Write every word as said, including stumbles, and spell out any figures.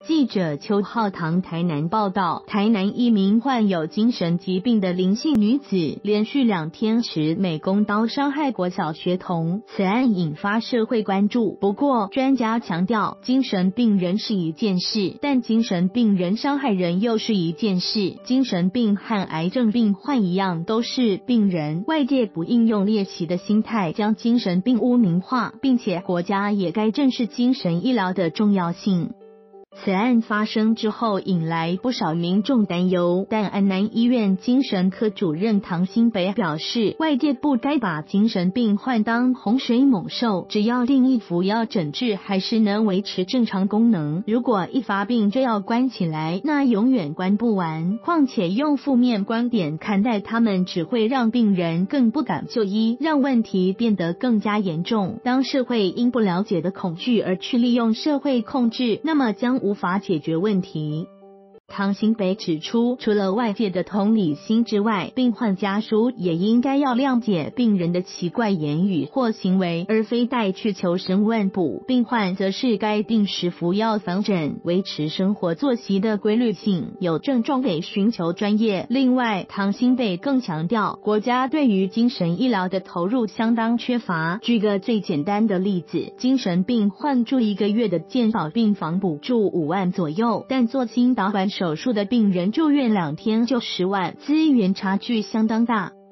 记者邱浩堂台南报道，台南一名患有精神疾病的林姓女子，连续两天持美工刀伤害国小学童，此案引发社会关注。不过，专家强调，精神病人是一件事，但精神病人伤害人又是一件事。精神病和癌症病患一样，都是病人，外界不应用猎奇的心态将精神病污名化，并且国家也该正视精神医疗的重要性。此案发生之后，引来不少民众担忧，但安南医院精神科主任唐新北表示，外界不该把精神病患当洪水猛兽，只要定义服药诊治，还是能维持正常功能。如果一发病就要关起来，那永远关不完。况且用负面观点看待他们，只会让病人更不敢就医，让问题变得更加严重。当社会因不了解的恐惧而去利用社会控制，那么将无法解决问题。唐新北指出，除了外界的同理心之外，病患家属也应该要谅解病人的奇怪言语或行为，而非带去求神问卜。病患则是该定时服药防诊，维持生活作息的规律性，有症状得寻求专业。另外，唐新北更强调，国家对于精神医疗的投入相当缺乏。举个最简单的例子，精神病患住一个月的健保病房补助五万左右，但做心导管手术的病人住院两天就十万，资源差距相当大。